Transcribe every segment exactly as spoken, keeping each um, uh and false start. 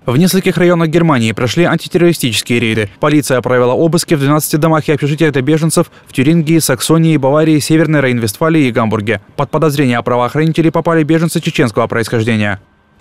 В нескольких районах Германии прошли антитеррористические рейды. Полиция провела обыски в двенадцати домах и общежитиях для беженцев в Тюрингии, Саксонии, Баварии, Северной Рейн-Вестфалии и Гамбурге. Под подозрение правоохранителей попали беженцы чеченского происхождения.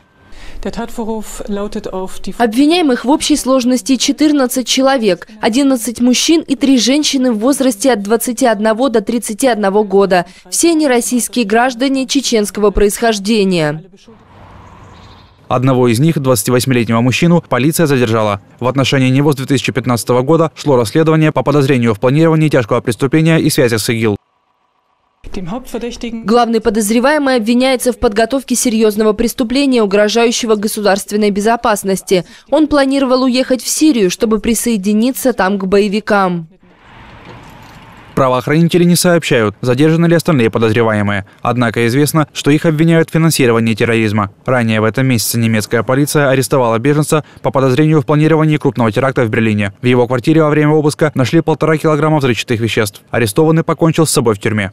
Обвиняемых в общей сложности четырнадцать человек, одиннадцать мужчин и три женщины в возрасте от двадцати одного до тридцати одного года. Все они российские граждане чеченского происхождения. Одного из них, двадцативосьмилетнего мужчину, полиция задержала. В отношении него с две тысячи пятнадцатого года шло расследование по подозрению в планировании тяжкого преступления и связях с ИГИЛ. Главный подозреваемый обвиняется в подготовке серьезного преступления, угрожающего государственной безопасности. Он планировал уехать в Сирию, чтобы присоединиться там к боевикам. Правоохранители не сообщают, задержаны ли остальные подозреваемые. Однако известно, что их обвиняют в финансировании терроризма. Ранее в этом месяце немецкая полиция арестовала беженца по подозрению в планировании крупного теракта в Берлине. В его квартире во время обыска нашли полтора килограмма взрывчатых веществ. Арестованный покончил с собой в тюрьме.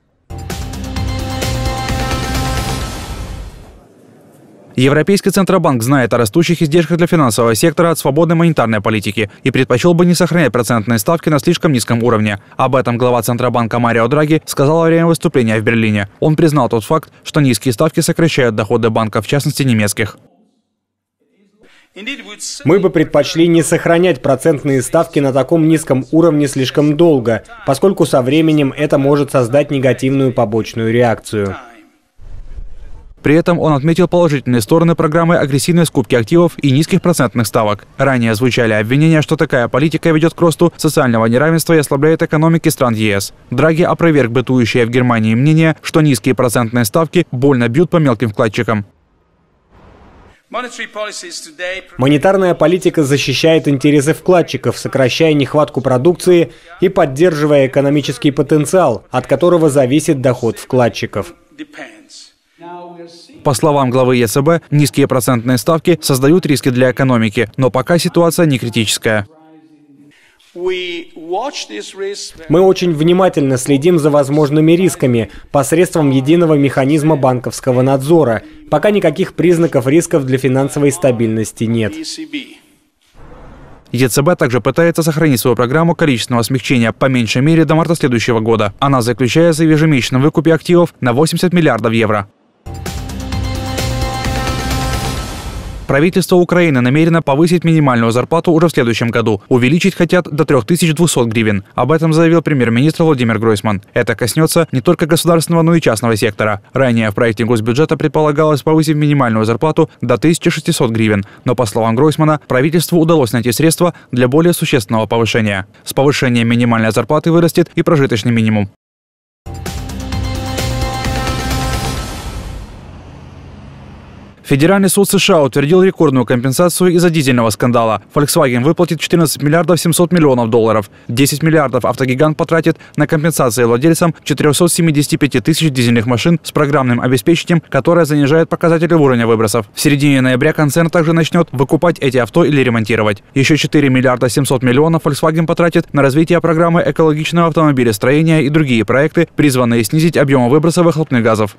Европейский Центробанк знает о растущих издержках для финансового сектора от свободной монетарной политики и предпочел бы не сохранять процентные ставки на слишком низком уровне. Об этом глава Центробанка Марио Драги сказал во время выступления в Берлине. Он признал тот факт, что низкие ставки сокращают доходы банков, в частности немецких. Мы бы предпочли не сохранять процентные ставки на таком низком уровне слишком долго, поскольку со временем это может создать негативную побочную реакцию. При этом он отметил положительные стороны программы агрессивной скупки активов и низких процентных ставок. Ранее звучали обвинения, что такая политика ведет к росту социального неравенства и ослабляет экономики стран ЕС. Драги опроверг бытующее в Германии мнение, что низкие процентные ставки больно бьют по мелким вкладчикам. Монетарная политика защищает интересы вкладчиков, сокращая нехватку продукции и поддерживая экономический потенциал, от которого зависит доход вкладчиков. По словам главы ЕЦБ, низкие процентные ставки создают риски для экономики, но пока ситуация не критическая. Мы очень внимательно следим за возможными рисками посредством единого механизма банковского надзора. Пока никаких признаков рисков для финансовой стабильности нет. ЕЦБ также пытается сохранить свою программу количественного смягчения по меньшей мере до марта следующего года. Она заключается в ежемесячном выкупе активов на восемьдесят миллиардов евро. Правительство Украины намерено повысить минимальную зарплату уже в следующем году. Увеличить хотят до трёх тысяч двухсот гривен. Об этом заявил премьер-министр Владимир Гройсман. Это коснется не только государственного, но и частного сектора. Ранее в проекте госбюджета предполагалось повысить минимальную зарплату до тысячи шестисот гривен. Но, по словам Гройсмана, правительству удалось найти средства для более существенного повышения. С повышением минимальной зарплаты вырастет и прожиточный минимум. Федеральный суд США утвердил рекордную компенсацию из-за дизельного скандала. Volkswagen выплатит четырнадцать миллиардов семьсот миллионов долларов. десять миллиардов автогигант потратит на компенсации владельцам четырёхсот семидесяти пяти тысяч дизельных машин с программным обеспечением, которое занижает показатели уровня выбросов. В середине ноября концерн также начнет выкупать эти авто или ремонтировать. Еще четыре миллиарда семьсот миллионов Volkswagen потратит на развитие программы экологичного автомобилестроения и другие проекты, призванные снизить объемы выброса выхлопных газов.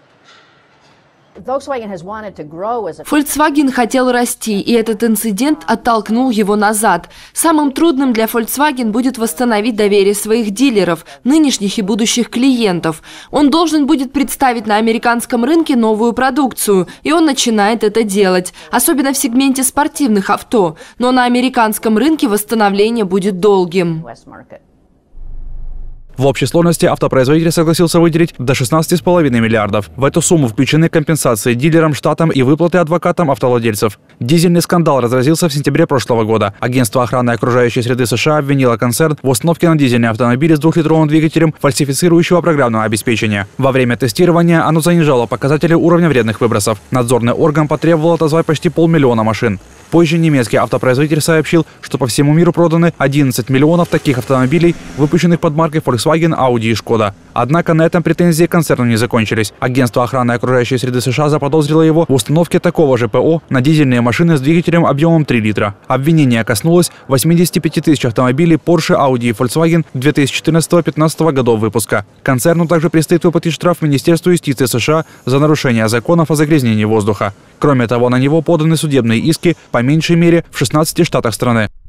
Volkswagen хотел расти, и этот инцидент оттолкнул его назад. Самым трудным для Volkswagen будет восстановить доверие своих дилеров, нынешних и будущих клиентов. Он должен будет представить на американском рынке новую продукцию, и он начинает это делать, особенно в сегменте спортивных авто. Но на американском рынке восстановление будет долгим. В общей сложности автопроизводитель согласился выделить до шестнадцати с половиной миллиардов. В эту сумму включены компенсации дилерам, штатам и выплаты адвокатам автовладельцев. Дизельный скандал разразился в сентябре прошлого года. Агентство охраны окружающей среды США обвинило концерн в установке на дизельные автомобили с двухлитровым двигателем фальсифицирующего программного обеспечения. Во время тестирования оно занижало показатели уровня вредных выбросов. Надзорный орган потребовал отозвать почти полмиллиона машин. Позже немецкий автопроизводитель сообщил, что по всему миру проданы одиннадцать миллионов таких автомобилей, выпущенных под маркой Volkswagen, Audi и Skoda. Однако на этом претензии концерну не закончились. Агентство охраны окружающей среды США заподозрило его в установке такого же ПО на дизельные машины с двигателем объемом три литра. Обвинение коснулось восьмидесяти пяти тысяч автомобилей Porsche, Audi и Volkswagen две тысячи четырнадцатого-пятнадцатого годов выпуска. Концерну также предстоит выплатить штраф Министерству юстиции США за нарушение законов о загрязнении воздуха. Кроме того, на него поданы судебные иски по меньшей мере в шестнадцати штатах страны.